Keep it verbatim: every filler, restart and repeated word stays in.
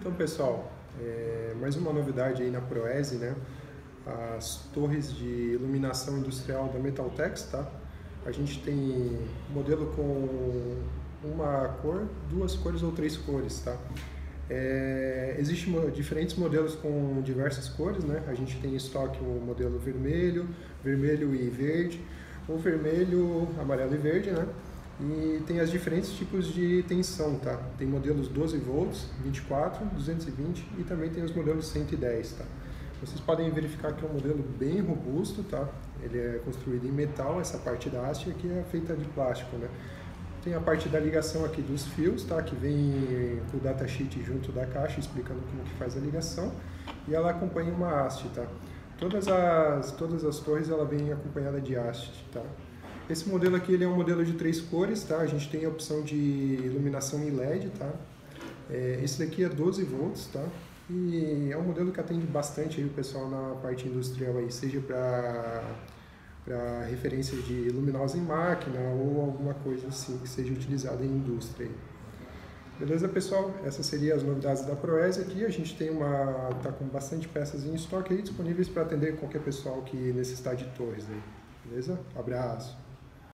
Então, pessoal, é, mais uma novidade aí na Proese, né? As torres de iluminação industrial da Metaltex, tá? A gente tem modelo com uma cor, duas cores ou três cores, tá? É, Existem diferentes modelos com diversas cores, né? A gente tem em estoque o modelo vermelho, vermelho e verde, ou vermelho, amarelo e verde, né? E tem os diferentes tipos de tensão, tá? Tem modelos doze volts, vinte e quatro, duzentos e vinte e também tem os modelos cento e dez, tá? Vocês podem verificar que é um modelo bem robusto, tá? Ele é construído em metal, essa parte da haste aqui é feita de plástico, né? Tem a parte da ligação aqui dos fios, tá? Que vem com o datasheet junto da caixa explicando como que faz a ligação e ela acompanha uma haste, tá? Todas as, todas as torres ela vem acompanhada de haste, tá? Esse modelo aqui ele é um modelo de três cores, tá? A gente tem a opção de iluminação em L E D, tá? É, esse daqui é doze volts, tá? E é um modelo que atende bastante aí o pessoal na parte industrial aí, seja para para referência de luminosa em máquina ou alguma coisa assim que seja utilizada em indústria. Beleza, pessoal? Essas seriam as novidades da Proese aqui. A gente tem uma tá com bastante peças em estoque aí disponíveis para atender qualquer pessoal que necessitar de torres aí. Beleza? Abraço.